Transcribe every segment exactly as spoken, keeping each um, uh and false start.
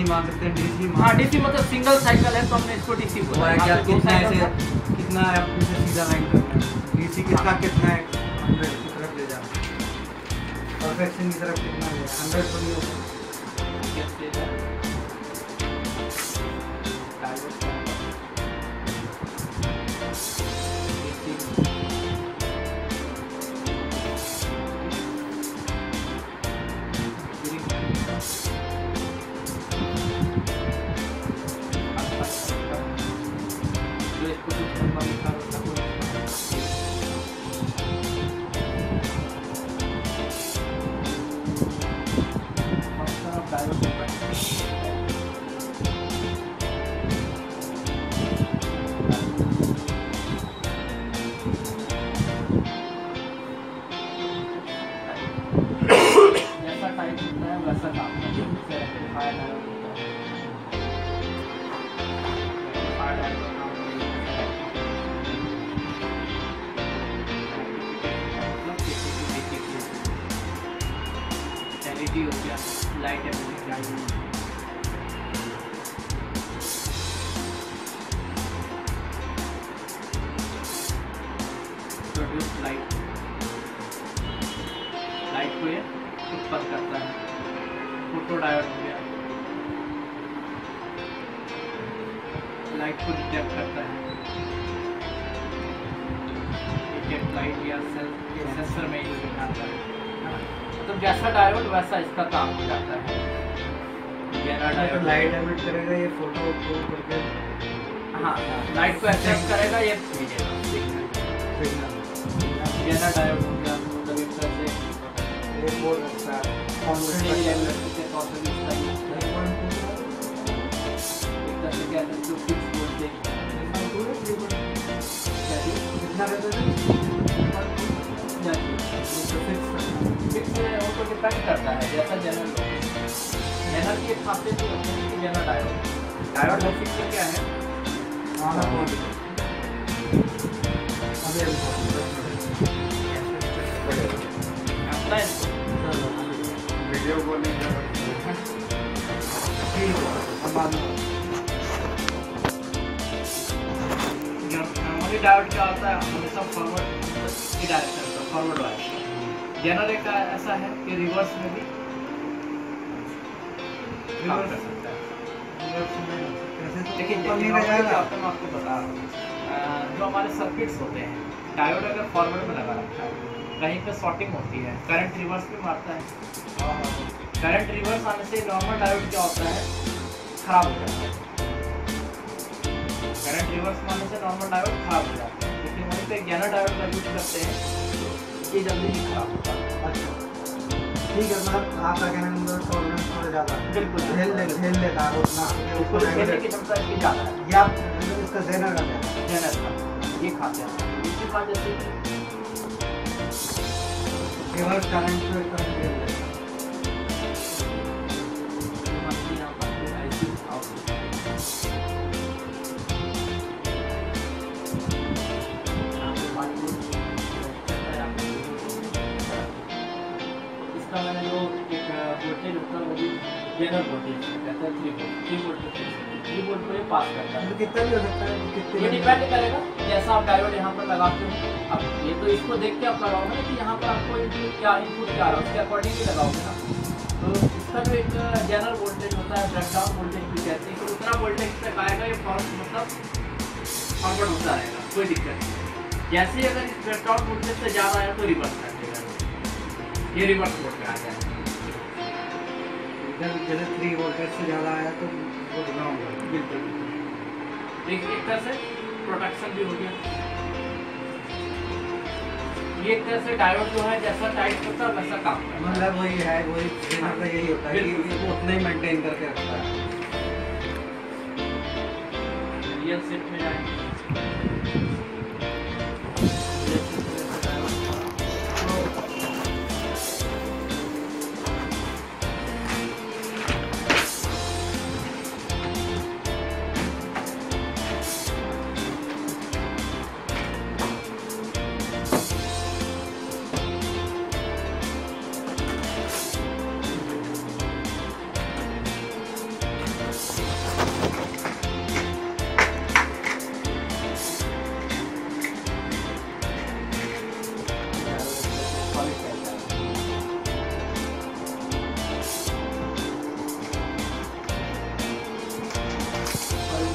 मान सकते हैं, डीसी। हाँ डीसी मतलब सिंगल साइकिल है तो हमने इसको डीसी बोला है। क्या कितना ऐसे कितना है आपको से सीधा लाइन करना है, डीसी कितना कितना है हंड्रेड की तरफ ले जाना, परफेक्शन की तरफ कितना है हंड्रेड तो नहीं होगा। एलईडी हो गया, light everything, produce light, light को ये उत्पन्न करता है। फोटो डायोड हो गया, लाइट को डिटेक्ट करता है। डिटेक्ट लाइट या सेंसर में यूज करता है। तो जैसा डायोड वैसा इसका काम हो जाता है। गहरा डायोड लाइट एमिट करेगा, ये फोटो को करके हाँ लाइट को एक्सेप्ट करेगा, ये भेजेगा सिग्नल। गहरा डायोड हो गया, मतलब एक तरह से ये बोल रखता है कॉन्स्टेंट लेवल के तौर पर इसका यूज करेगा। एक तरह से क्या है जो फिक्स वोल्टेज कितना रहता है फिक्स वो तो डिपेंड करता है जैसा जनरल हो। जनरल की एक खासियत ये होती है कि जनरल डायोड डायोड में फिक्स क्या है। हाँ अभी आता है वीडियो कॉलिंग नॉर्मली डायोड क्या होता है हमेशा फॉरवर्ड की डायरेक्शन में फॉरवर्ड वाला। जनरल एक ऐसा है कि रिवर्स में भी काम कर सकता है। लेकिन मैं आपको बता रहा हूँ जो हमारे सर्किट्स होते हैं, डायोड अगर फॉरवर्ड में लगा रखा है कहीं पे शॉर्टिंग होती है, करंट रिवर्स भी मारता है। करंट रिवर्स आने से नॉर्मल डायोड क्या होता है खराब हो जाता है। करंट रिवर्स मारने से नॉर्मल डायोड खराब हो जाता है, लेकिन वहीं पे ज्ञाना डायोड का यूज करते हैं ये जल्दी नहीं खराब होता। अच्छा ठीक है, मतलब आपका कहने का मतलब टॉलरेंस थोड़ा ज़्यादा है। बिल्कुल झेल ले झेल लेता है उतना, उसको झेलने की क्षमता इसकी ज़्यादा है। या मतलब इसका जेनर का क्या है, जेनर का ये खाते हैं। दूसरी बात जैसे रिवर्स करंट को करंट झेल लेता है। मैंने जो एक वोल्टेज होता है वो भी जनरल वोल्टेज कहता है three volt three volt three volt को ये पास करता है। तो कितना भी हो सकता है, कितने ये डिपेंड करेगा जैसा आप डायोड यहाँ पर लगाते हो। अब ये तो इसको देख के आप लगाओगे ना कि यहाँ पर आपको इनपुट क्या इनपुट क्या आ रहा है उसके अकॉर्डिंग ही लगाओगे ना। तो इसका जो एक जनरल वोल्टेज होता है ब्रेकडाउन वोल्टेज भी कहते हैं कि उतना वोल्टेज तक आएगा ये फॉर्म मतलब फॉरवर्ड होता रहेगा, कोई दिक्कत नहीं। जैसे ही अगर इस ब्रेकडाउन वोल्टेज से ज़्यादा आया तो रिवर्स कर देगा, ये रिवर्स मोड में आ जाए। इधर जैसे थ्री वोल्टेज से ज़्यादा आया तो वो ग्राउंड है। बिल्कुल एक एक तरह से प्रोटेक्शन भी हो गया। ये एक तरह से डायोड जो है जैसा टाइट होता है वैसा काम करता है। मतलब वही है, वही जेनर का यही होता है कि वो उतना ही मेंटेन करके रखता है। रियल सेट में जाएंगे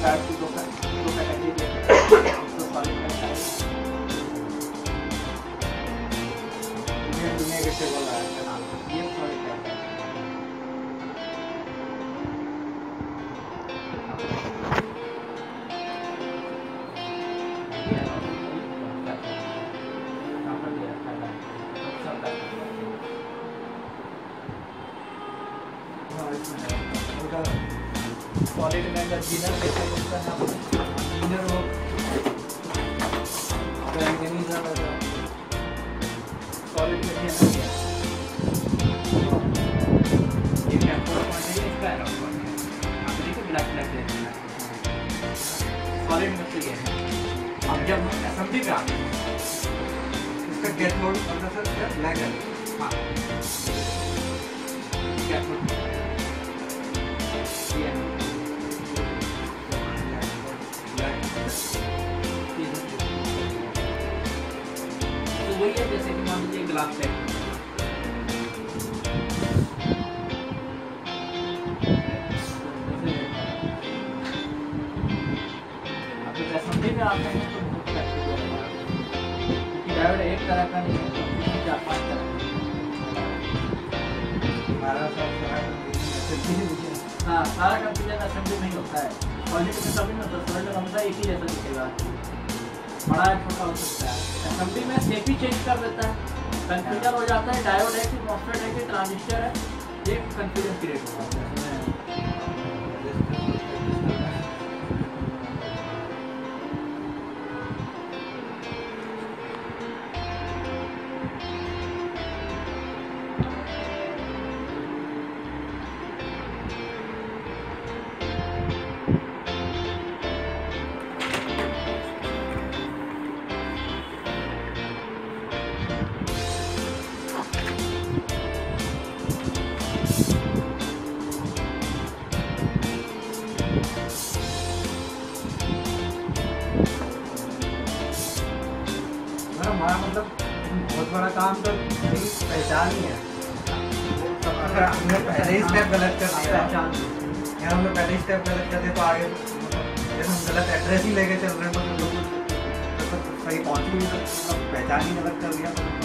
डायोड की दो दो कैटेगरी देते हैं, तो सॉलिड का डायोड दुनिया दुनिया कैसे बोल रहा है हाँ, ये सॉलिड का डायोड सॉलिड में अगर जीनर कैसे बोलता है आप इंजीनियर वो मैकेनिज्म है सॉलिड में जीनर क्या ये कैथोड पॉइंट है, इसका एनोड पॉइंट है। आप देखिए ब्लैक ब्लैक देखना है सॉलिड में से ये है। अब जब हम असेंबली पे आते हैं इसका कैथोड मतलब सर ब्लैक है। हाँ कैथोड ये है तो वही है जैसे कि मान लीजिए ग्लास टाइप अब जब असेंबली में आते हैं तो बहुत प्रैक्टिकल है क्योंकि डायोड एक तरह का नहीं है, तो चार पांच तरह का हमारा सब सारा हाँ सारा कंफ्यूजन असेंबली में ही होता है। सॉलिड में कभी नहीं होता, सॉलिड में हमेशा एक ही जैसा दिखेगा, बड़ा या छोटा हो सकता है। असेंबली में शेप ही चेंज कर देता है, कंफ्यूजन हो जाता है डायोड है कि मॉसफेट है कि ट्रांजिस्टर है, ये कंफ्यूजन क्रिएट हो जाता है। हमारा मतलब बहुत बड़ा काम तो मेरी पहचान ही है। अगर हमने पहले ही स्टेप गलत कर दिया, पहचान यार हम लोग पहले ही स्टेप गलत कर दिया तो आगे जैसे हम गलत एड्रेस ही लेके चल रहे हैं तो लोग तो सही पहुँच ही नहीं सकते, पहचान ही गलत कर दिया तो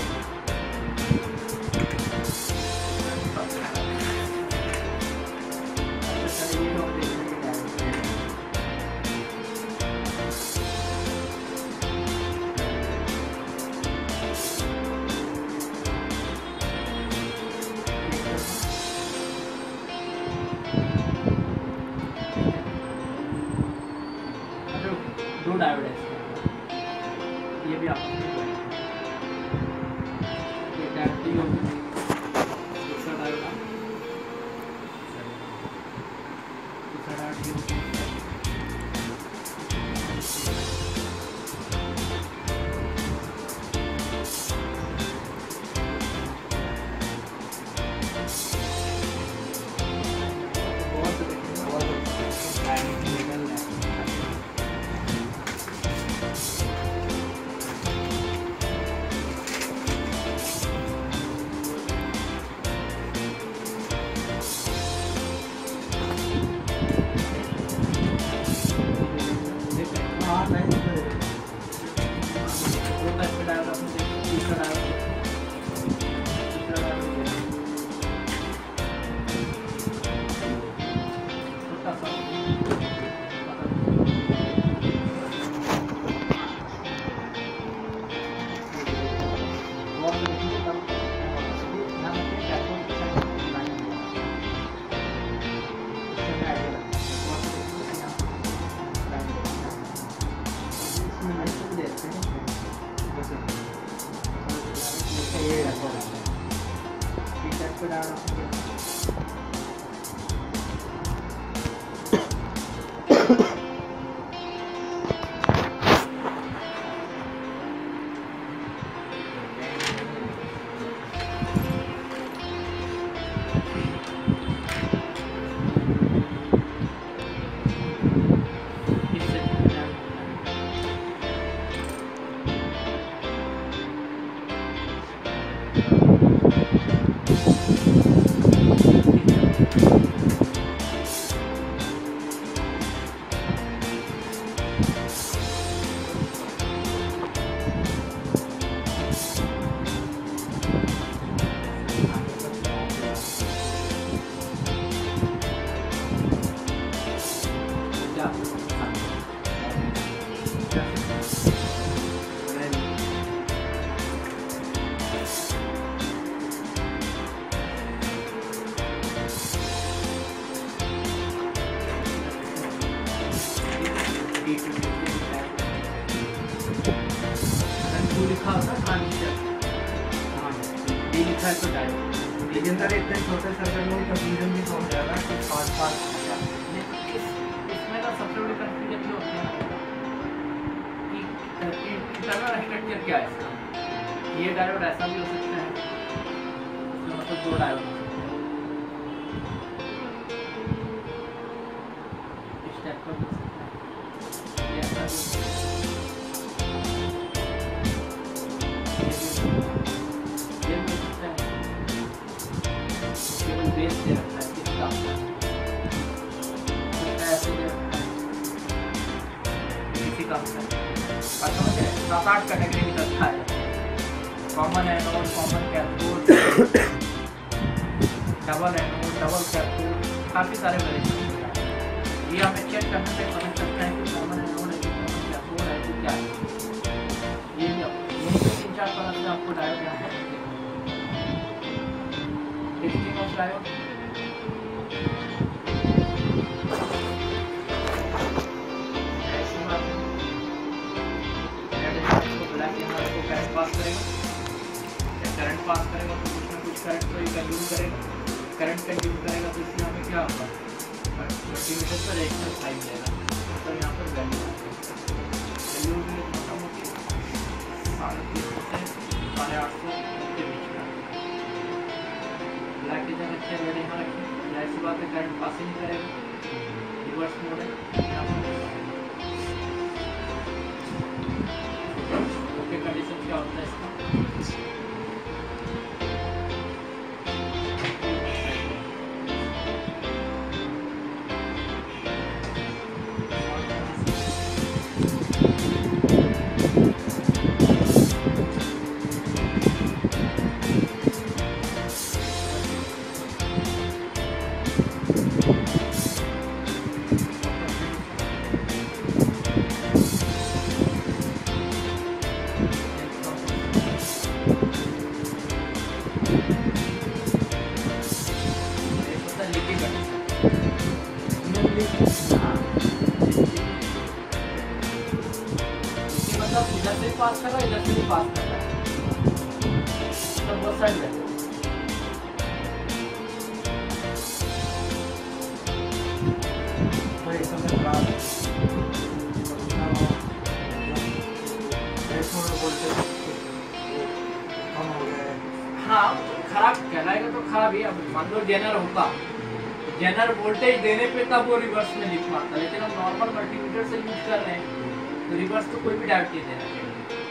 दो डायोड है इसके, ये भी आपको ये डायोड टी हो गया, दूसरा डायोड है दूसरा डायोड टी हो गया। क्या लिखा होता ट्रांजिस्टर, हाँ डी लिखा है तो डायोड, लेकिन सर इतने छोटे सर्किट में कंफ्यूजन भी हो जाएगा कि पाँच पाँच इसमें ना सबसे बड़ी कंफ्यूजन ये होती है कि इंटरनल स्ट्रक्चर क्या है इसका। ये डायोड ऐसा भी हो सकता है, इसमें मतलब दो डायोड हो सकते हैं, इस टाइप का भी हो सकता है, ये ऐसा भी हो सकता है, ये भी हो सकता है, केवल बेस दे रखा है किस काम का, ऐसे दे रखा है किसी काम का। अच्छा मुझे सात आठ कैटेगरी में रखा है, common anode, common cathode, double anode, double cathode, काफ़ी सारे वेरिएशन होता है। ये हमें चेक करने से समझ सकते हैं कि कॉमन एनोड है कि कॉमन कैथोड है कि क्या है। ये भी यही पे तीन चार तरह से आपको डायोड यहाँ पर testing of diode, current pass करेगा, जब करंट पास करेगा तो कुछ ना कुछ करंट को कंज्यूम करेगा, करंट कंज्यूम करेगा तो इसमें हमें क्या होगा, मल्टीमीटर पर रेजिस्टेंस हाई मिलेगा, तो यहाँ पर वैल्यू वैल्यू भी मोटा मोटी साढ़े तीन सौ से साढ़े आठ सौ के बीच में। ब्लैक की जगह अच्छे रेड यहाँ रखें, ऐसी बात है करंट पास ही नहीं करेगा, रिवर्स मोड है यहाँ पर। कंडीशन क्या होता है इसका, इधर से पास कर रहा है, इधर से भी पास कर रहा है, तो बहुत साइड है। तो इस समय खराब कम हो गया है। हाँ खराब कहलाएगा तो खराब ही। अब मान लो जेनर होता, जेनर वोल्टेज देने पे तब वो रिवर्स में लिख पाता, लेकिन हम नॉर्मल मल्टीमीटर से यूज कर रहे हैं तो रिवर्स तो कोई भी डायोड नहीं देना चाहिए।